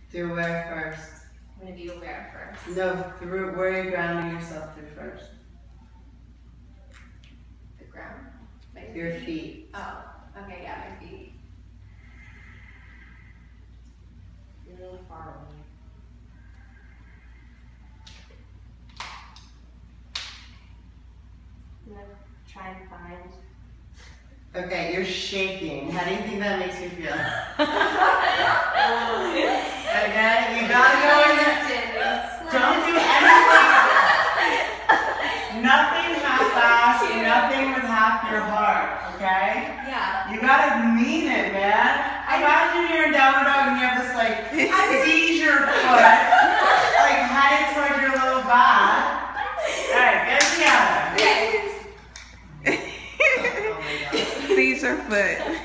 Through where first? I'm going to do where first? No, through where are you grounding yourself through first? The ground? Like your feet. Oh, okay, yeah, my feet. You're really far away. I'm going to try and find. Okay, you're shaking. How do you think that makes you feel? Okay, you gotta go in this. Don't do anything. Nothing half-assed, nothing with half your heart, okay? Yeah. You gotta mean it, man. Imagine you're in downward dog and you have this like seizure foot, like headed towards your low back. Alright, get it together. Okay. Oh my God. Seizure foot.